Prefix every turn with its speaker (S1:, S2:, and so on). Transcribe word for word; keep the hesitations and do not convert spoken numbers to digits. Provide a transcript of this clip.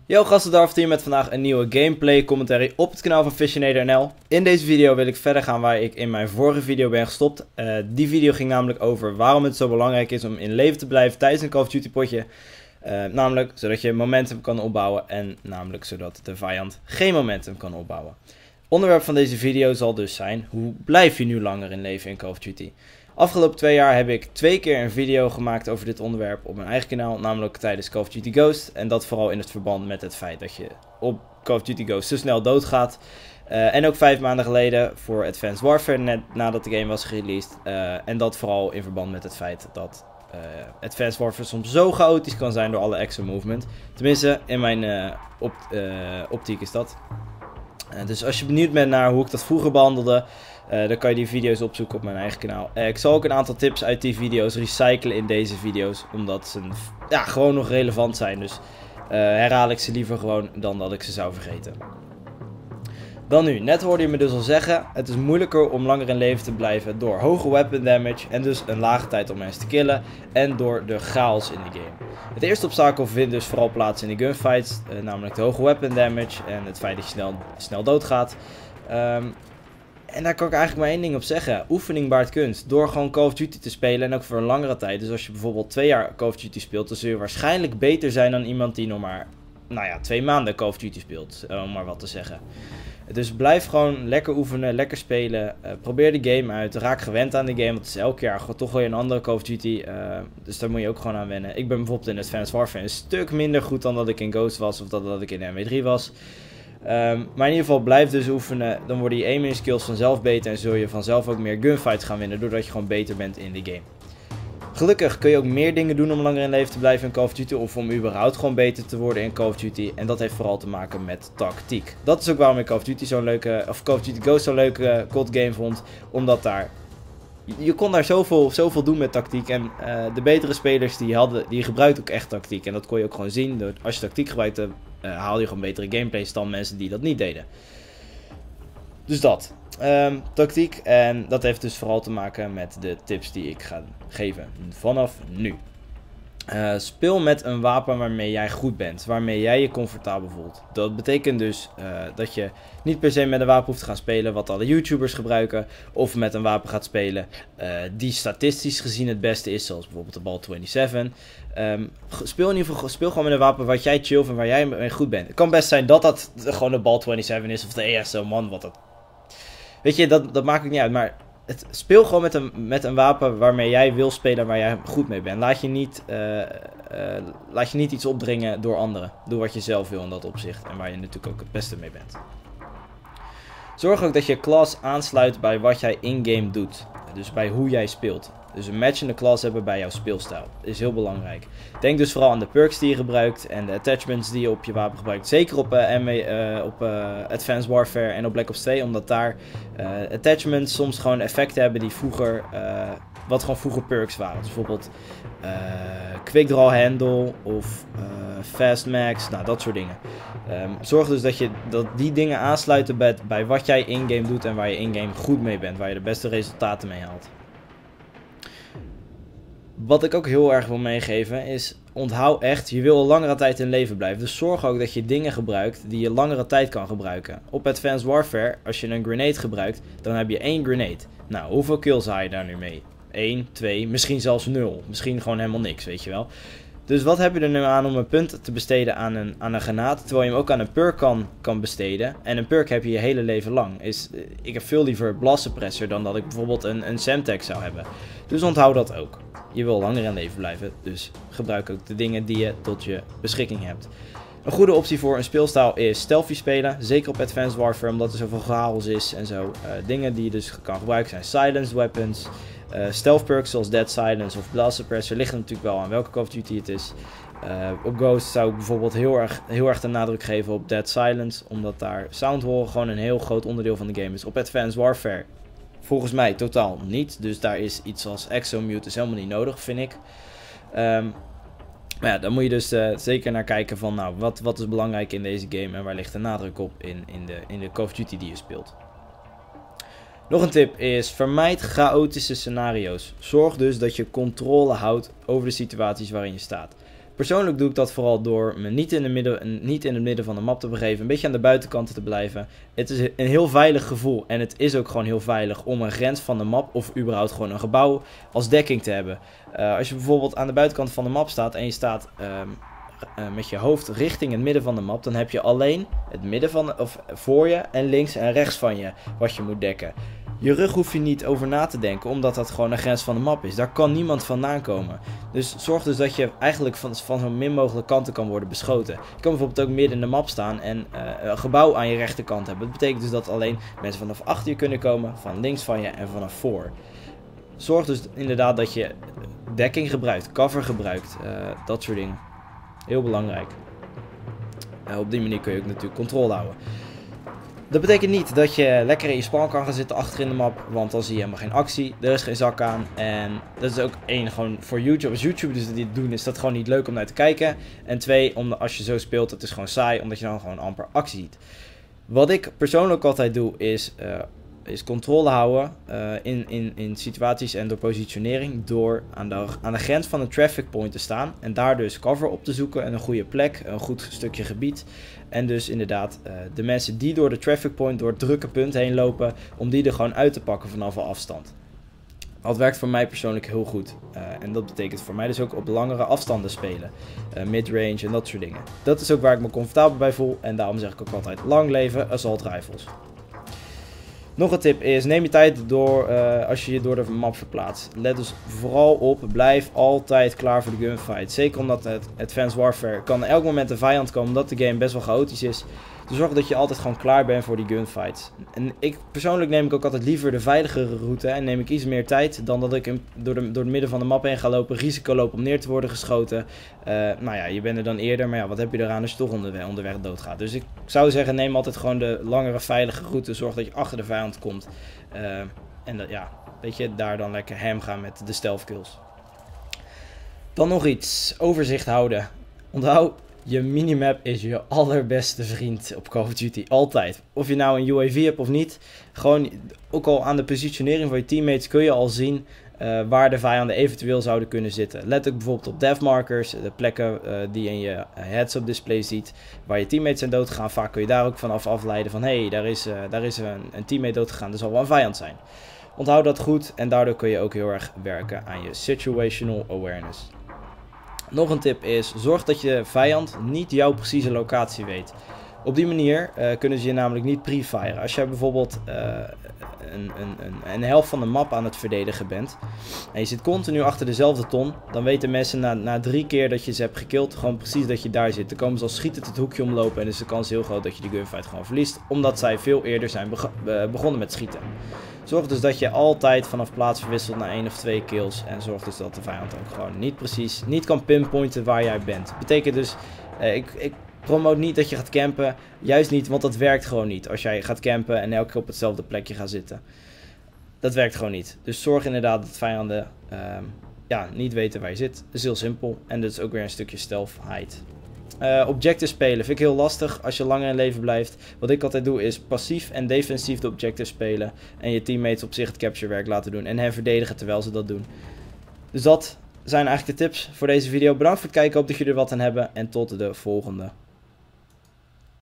S1: Yo gasten, Darth hier met vandaag een nieuwe gameplay commentary op het kanaal van Fissionator N L. In deze video wil ik verder gaan waar ik in mijn vorige video ben gestopt. Uh, die video ging namelijk over waarom het zo belangrijk is om in leven te blijven tijdens een Call of Duty potje. Uh, namelijk zodat je momentum kan opbouwen en namelijk zodat de vijand geen momentum kan opbouwen. Onderwerp van deze video zal dus zijn: hoe blijf je nu langer in leven in Call of Duty? Afgelopen twee jaar heb ik twee keer een video gemaakt over dit onderwerp op mijn eigen kanaal, namelijk tijdens Call of Duty Ghost. En dat vooral in het verband met het feit dat je op Call of Duty Ghost zo snel doodgaat. Uh, en ook vijf maanden geleden voor Advanced Warfare, net nadat de game was gereleased. Uh, en dat vooral in verband met het feit dat uh, Advanced Warfare soms zo chaotisch kan zijn door alle extra movement. Tenminste, in mijn uh, op, uh, optiek is dat. Uh, dus als je benieuwd bent naar hoe ik dat vroeger behandelde, Uh, dan kan je die video's opzoeken op mijn eigen kanaal. Uh, ik zal ook een aantal tips uit die video's recyclen in deze video's, omdat ze ja, gewoon nog relevant zijn. Dus uh, herhaal ik ze liever gewoon dan dat ik ze zou vergeten. Dan nu, net hoorde je me dus al zeggen, het is moeilijker om langer in leven te blijven door hoge weapon damage en dus een lage tijd om mensen te killen en door de chaos in de game. Het eerste obstakel vindt dus vooral plaats in de gunfights, uh, namelijk de hoge weapon damage en het feit dat je snel, snel doodgaat. Um, En daar kan ik eigenlijk maar één ding op zeggen. Oefening baart kunst. Door gewoon Call of Duty te spelen en ook voor een langere tijd. Dus als je bijvoorbeeld twee jaar Call of Duty speelt, dan zul je waarschijnlijk beter zijn dan iemand die nog maar, nou ja, twee maanden Call of Duty speelt. Om maar wat te zeggen. Dus blijf gewoon lekker oefenen, lekker spelen. Uh, probeer de game uit. Raak gewend aan de game, want het is elk jaar toch wel een andere Call of Duty. Uh, dus daar moet je ook gewoon aan wennen. Ik ben bijvoorbeeld in Advanced Warfare een stuk minder goed dan dat ik in Ghost was of dat, dat ik in M W drie was. Um, maar in ieder geval blijf dus oefenen, dan worden je aiming skills vanzelf beter en zul je vanzelf ook meer gunfights gaan winnen doordat je gewoon beter bent in de game. Gelukkig kun je ook meer dingen doen om langer in leven te blijven in Call of Duty of om überhaupt gewoon beter te worden in Call of Duty en dat heeft vooral te maken met tactiek. Dat is ook waarom ik Call of Duty zo'n leuke, of Call of Duty Ghost zo'n leuke C O D game vond, omdat daar je kon daar zoveel, zoveel doen met tactiek en uh, de betere spelers die, hadden, die gebruikten ook echt tactiek. En dat kon je ook gewoon zien. Door, als je tactiek gebruikte, uh, haalde je gewoon betere gameplays dan mensen die dat niet deden. Dus dat. Um, tactiek. En dat heeft dus vooral te maken met de tips die ik ga geven vanaf nu. Uh, speel met een wapen waarmee jij goed bent, waarmee jij je comfortabel voelt. Dat betekent dus uh, dat je niet per se met een wapen hoeft te gaan spelen wat alle YouTubers gebruiken, of met een wapen gaat spelen uh, die statistisch gezien het beste is, zoals bijvoorbeeld de Bal zevenentwintig. Um, speel in ieder geval speel gewoon met een wapen wat jij chill vindt, waar jij mee goed bent. Het kan best zijn dat dat gewoon de Bal zevenentwintig is of de E S O, man, wat dat. Weet je, dat, dat maakt ook niet uit, maar het, speel gewoon met een, met een wapen waarmee jij wil spelen, waar jij goed mee bent. Laat je, niet, uh, uh, laat je niet iets opdringen door anderen. Doe wat je zelf wil in dat opzicht en waar je natuurlijk ook het beste mee bent. Zorg ook dat je class aansluit bij wat jij in-game doet. Dus bij hoe jij speelt. Dus een matchende class hebben bij jouw speelstijl. Dat is heel belangrijk. Denk dus vooral aan de perks die je gebruikt en de attachments die je op je wapen gebruikt. Zeker op, uh, M W, uh, op uh, Advanced Warfare en op Black Ops twee. Omdat daar uh, attachments soms gewoon effecten hebben die vroeger, uh, wat gewoon vroeger perks waren. Dus bijvoorbeeld uh, Quick Draw Handle of uh, Fast Max, nou dat soort dingen. Um, zorg dus dat, je, dat die dingen aansluiten bij, bij wat jij in-game doet en waar je in-game goed mee bent. Waar je de beste resultaten mee haalt. Wat ik ook heel erg wil meegeven is, onthoud echt, je wil een langere tijd in leven blijven. Dus zorg ook dat je dingen gebruikt die je langere tijd kan gebruiken. Op Advanced Warfare, als je een grenade gebruikt, dan heb je één grenade. Nou, hoeveel kills haal je daar nu mee? één, twee, misschien zelfs nul. Misschien gewoon helemaal niks, weet je wel. Dus wat heb je er nu aan om een punt te besteden aan een, aan een granaat, terwijl je hem ook aan een perk kan, kan besteden. En een perk heb je je hele leven lang. Is, ik heb veel liever Blast Suppressor dan dat ik bijvoorbeeld een, een Semtex zou hebben. Dus onthoud dat ook. Je wil langer in leven blijven, dus gebruik ook de dingen die je tot je beschikking hebt. Een goede optie voor een speelstijl is stealthy spelen, zeker op Advanced Warfare, omdat er zoveel chaos is en zo. Uh, dingen die je dus kan gebruiken zijn silenced weapons, uh, stealth perks zoals Dead Silence of Blast Suppressor, liggen natuurlijk wel aan welke Call of Duty het is. Uh, op Ghost zou ik bijvoorbeeld heel erg, heel erg de nadruk geven op Dead Silence, omdat daar sound horen gewoon een heel groot onderdeel van de game is. Op Advanced Warfare volgens mij totaal niet, dus daar is iets als Exo-mute is helemaal niet nodig, vind ik. Um, maar ja, dan moet je dus uh, zeker naar kijken van, nou, wat, wat is belangrijk in deze game en waar ligt de nadruk op in, in, de, in de Call of Duty die je speelt. Nog een tip is, vermijd chaotische scenario's. Zorg dus dat je controle houdt over de situaties waarin je staat. Persoonlijk doe ik dat vooral door me niet in, de midden, niet in het midden van de map te begeven, een beetje aan de buitenkanten te blijven. Het is een heel veilig gevoel en het is ook gewoon heel veilig om een grens van de map of überhaupt gewoon een gebouw als dekking te hebben. Uh, als je bijvoorbeeld aan de buitenkant van de map staat en je staat um, uh, met je hoofd richting het midden van de map, dan heb je alleen het midden van, of voor je en links en rechts van je wat je moet dekken. Je rug hoef je niet over na te denken, omdat dat gewoon een grens van de map is. Daar kan niemand vandaan komen. Dus zorg dus dat je eigenlijk van, van zo min mogelijk kanten kan worden beschoten. Je kan bijvoorbeeld ook midden in de map staan en uh, een gebouw aan je rechterkant hebben. Dat betekent dus dat alleen mensen vanaf achter je kunnen komen, van links van je en vanaf voor. Zorg dus inderdaad dat je dekking gebruikt, cover gebruikt, uh, dat soort dingen. Heel belangrijk. Uh, op die manier kun je ook natuurlijk controle houden. Dat betekent niet dat je lekker in je spawn kan gaan zitten achter in de map, want dan zie je helemaal geen actie, er is geen zak aan en dat is ook één, gewoon voor YouTube, als YouTubers dus dit doen is dat gewoon niet leuk om naar te kijken en twee, om, als je zo speelt, het is gewoon saai, omdat je dan gewoon amper actie ziet. Wat ik persoonlijk altijd doe is, uh, is controle houden uh, in, in, in situaties en door positionering, door aan de, aan de grens van een traffic point te staan en daar dus cover op te zoeken en een goede plek, een goed stukje gebied. En dus inderdaad uh, de mensen die door de traffic point, door het drukke punt heen lopen, om die er gewoon uit te pakken vanaf een afstand. Dat werkt voor mij persoonlijk heel goed. Uh, en dat betekent voor mij dus ook op langere afstanden spelen. Uh, midrange en dat soort dingen. Dat is ook waar ik me comfortabel bij voel. En daarom zeg ik ook altijd lang leven assault rifles. Nog een tip is, neem je tijd door uh, als je je door de map verplaatst. Let dus vooral op, blijf altijd klaar voor de gunfight. Zeker omdat het Advanced Warfare kan elk moment een vijand komen, omdat de game best wel chaotisch is. Dus zorg dat je altijd gewoon klaar bent voor die gunfights. En ik persoonlijk neem ik ook altijd liever de veiligere route en neem ik iets meer tijd dan dat ik een, door, de, door het midden van de map heen ga lopen, risico loop om neer te worden geschoten. Uh, nou ja, je bent er dan eerder, maar ja, wat heb je eraan als je toch onderweg, onderweg doodgaat. Dus ik zou zeggen, neem altijd gewoon de langere veilige route, zorg dat je achter de vijand komt. Uh, en dat, ja, weet je, daar dan lekker ham gaan met de stealth kills. Dan nog iets, overzicht houden. Onthoud, je minimap is je allerbeste vriend op Call of Duty, altijd. Of je nou een U A V hebt of niet, gewoon ook al aan de positionering van je teammates kun je al zien uh, waar de vijanden eventueel zouden kunnen zitten. Let ook bijvoorbeeld op death markers, de plekken uh, die je in je heads-up display ziet, waar je teammates zijn doodgegaan. Vaak kun je daar ook vanaf afleiden van, hé, hey, daar is, uh, daar is een, een teammate doodgegaan, er zal wel een vijand zijn. Onthoud dat goed en daardoor kun je ook heel erg werken aan je situational awareness. Nog een tip is, zorg dat je vijand niet jouw precieze locatie weet. Op die manier uh, kunnen ze je namelijk niet pre-firen. Als jij bijvoorbeeld uh, een, een, een, een helft van de map aan het verdedigen bent en je zit continu achter dezelfde ton, dan weten mensen na, na drie keer dat je ze hebt gekilld gewoon precies dat je daar zit. Dan komen ze al schietend het hoekje omlopen en is de kans heel groot dat je die gunfight gewoon verliest, omdat zij veel eerder zijn beg begonnen met schieten. Zorg dus dat je altijd vanaf plaats verwisselt naar één of twee kills. En zorg dus dat de vijand ook gewoon niet precies, niet kan pinpointen waar jij bent. Betekent dus, eh, ik, ik promote niet dat je gaat campen. Juist niet, want dat werkt gewoon niet. Als jij gaat campen en elke keer op hetzelfde plekje gaat zitten. Dat werkt gewoon niet. Dus zorg inderdaad dat vijanden uh, ja, niet weten waar je zit. Dat is heel simpel. En dat is ook weer een stukje stealthheid. Uh, objectives spelen vind ik heel lastig als je langer in leven blijft. Wat ik altijd doe is passief en defensief de objectives spelen. En je teammates op zich het capture werk laten doen. En hen verdedigen terwijl ze dat doen. Dus dat zijn eigenlijk de tips voor deze video. Bedankt voor het kijken. Hoop dat jullie er wat aan hebben. En tot de volgende.